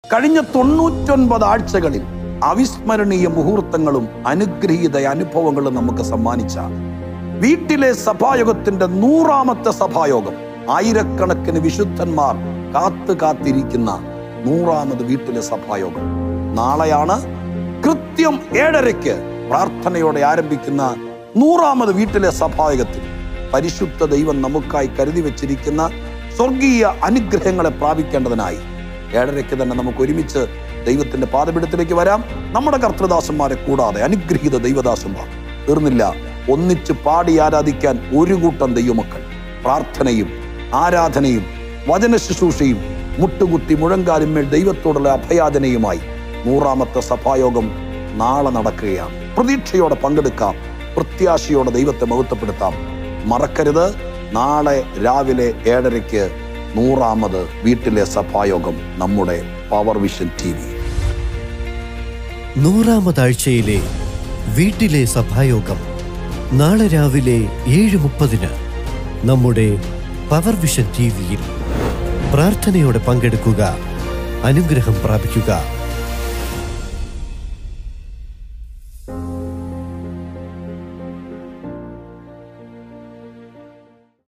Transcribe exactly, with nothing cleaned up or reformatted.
കഴിഞ്ഞ തൊണ്ണൂറ്റൊൻപത് ആഴ്ചകളിൽ അവിസ്മരണീയ മുഹൂർത്തങ്ങളും അനുഗ്രഹീത അനുഭവങ്ങളും നമുക്ക് സമ്മാനിച്ച വീട്ടിലെ സഭായോഗത്തിന്റെ നൂറാമത്തെ സഭായോഗം, ആയിരക്കണക്കിന് വിശുദ്ധന്മാർ കാത്തു കാത്തിരിക്കുന്ന നൂറാമത് വീട്ടിലെ സഭായോഗം നാളെയാണ്. കൃത്യം ഏഴരയ്ക്ക് പ്രാർത്ഥനയോടെ ആരംഭിക്കുന്ന നൂറാമത് വീട്ടിലെ സഭായോഗത്തിൽ പരിശുദ്ധ ദൈവം നമുക്കായി കരുതി വെച്ചിരിക്കുന്ന സ്വർഗീയ അനുഗ്രഹങ്ങളെ പ്രാപിക്കേണ്ടതിനായി ഏഴരയ്ക്ക് തന്നെ നമുക്ക് ഒരുമിച്ച് ദൈവത്തിന്റെ പാദപീഠത്തിലേക്ക് വരാം. നമ്മുടെ കർത്തൃദാസന്മാരെ കൂടാതെ അനുഗ്രഹീത ദൈവദാസന്മാർ തീർന്നില്ല. ഒന്നിച്ച് പാടി ആരാധിക്കാൻ ഒരു കൂട്ടം ദൈവമക്കൾ പ്രാർത്ഥനയും ആരാധനയും വചന ശുശ്രൂഷയും മുട്ടുകുത്തി മുഴങ്കാലിന്മേൽ ദൈവത്തോടുള്ള അഭയാചനയുമായി നൂറാമത്തെ സഭായോഗം നാളെ നടക്കുകയാണ്. പ്രതീക്ഷയോടെ പങ്കെടുക്കാം, പ്രത്യാശയോടെ ദൈവത്തെ മഹത്വപ്പെടുത്താം. മറക്കരുത്, നാളെ രാവിലെ ഏഴരയ്ക്ക് നൂറാമത് വീട്ടിലെ സഭായോഗം നമ്മുടെ പവർ വിഷൻ ടി വി. നൂറാമതാഴ്ചയിലെ വീട്ടിലെ സഭായോഗം നാളെ രാവിലെ ഏഴ് മുപ്പതിന് നമ്മുടെ പവർ വിഷൻ ടി വിയിൽ. പ്രാർത്ഥനയോടെ പങ്കെടുക്കുക, അനുഗ്രഹം പ്രാപിക്കുക.